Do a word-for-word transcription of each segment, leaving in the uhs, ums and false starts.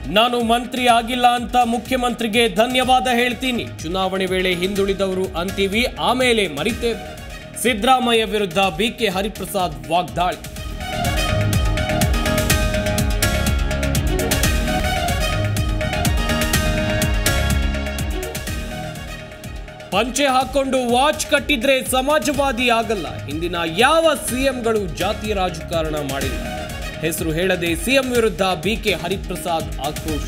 ನಾನು ಮಂತ್ರಿ ಆಗಿಲ್ಲ ಅಂತ ಮುಖ್ಯಮಂತ್ರಿಗೆ ಧನ್ಯವಾದ ಹೇಳ್ತೀನಿ. ಚುನಾವಣೆ ವೇಳೆ ಹಿಂದುಳಿದವರು ಅಂತೀವಿ, ಆಮೇಲೆ ಮರಿತೇವೆ. ಸಿದ್ದರಾಮಯ್ಯ ವಿರುದ್ಧ ಬಿಕೆ ಹರಿಪ್ರಸಾದ್ ವಾಗ್ದಾಳಿ. ಪಂಚೆ ಹಾಕೊಂಡು ವಾಚ್ ಕಟ್ಟಿದ್ರೆ ಸಮಾಜವಾದಿ ಆಗಲ್ಲ. ಹಿಂದಿನ ಯಾವ ಸಿಎಂಗಳು ಜಾತಿ ರಾಜಕಾರಣ ಮಾಡಿಲ್ಲ. ಹೆಸರು ಹೇಳದೆ ಸಿಎಂ ವಿರುದ್ಧ ಬಿಕೆ ಹರಿಪ್ರಸಾದ್ ಆಕ್ರೋಶ.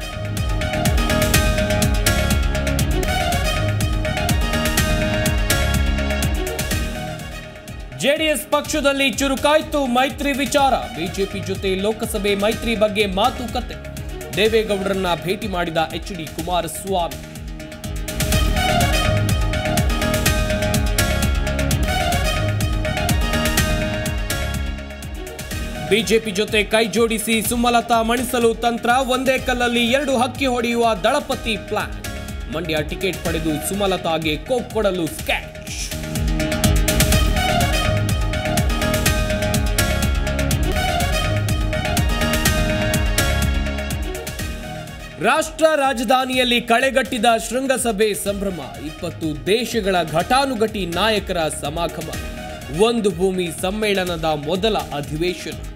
ಜೆಡಿಎಸ್ ಪಕ್ಷದಲ್ಲಿ ಚುರುಕಾಯ್ತು ಮೈತ್ರಿ ವಿಚಾರ. ಬಿಜೆಪಿ ಜೊತೆ ಲೋಕಸಭೆ ಮೈತ್ರಿ ಬಗ್ಗೆ ಮಾತುಕತೆ. ದೇವೇಗೌಡರನ್ನ ಭೇಟಿ ಮಾಡಿದ ಎಚ್ ಡಿ ಕುಮಾರಸ್ವಾಮಿ. ಬಿಜೆಪಿ ಜೊತೆ ಕೈ ಜೋಡಿಸಿ ಸುಮಲತಾ ಮಣಿಸಲು ತಂತ್ರ. ಒಂದೇ ಕಲ್ಲಲ್ಲಿ ಎರಡು ಹಕ್ಕಿ ಹೊಡೆಯುವ ದಳಪತಿ ಪ್ಲಾನ್. ಮಂಡ್ಯ ಟಿಕೆಟ್ ಪಡೆದು ಸುಮಲತಾಗೆ ಕೋಕ್ ಕೊಡಲು ಸ್ಕೆಚ್. ರಾಷ್ಟ್ರ ರಾಜಧಾನಿಯಲ್ಲಿ ಕಳೆಗಟ್ಟಿದ ಶೃಂಗಸಭೆ ಸಂಭ್ರಮ. ಇಪ್ಪತ್ತು ದೇಶಗಳ ಘಟಾನುಘಟಿ ನಾಯಕರ ಸಮಾಗಮ. ಒಂದು ಭೂಮಿ ಸಮ್ಮೇಳನದ ಮೊದಲ ಅಧಿವೇಶನ.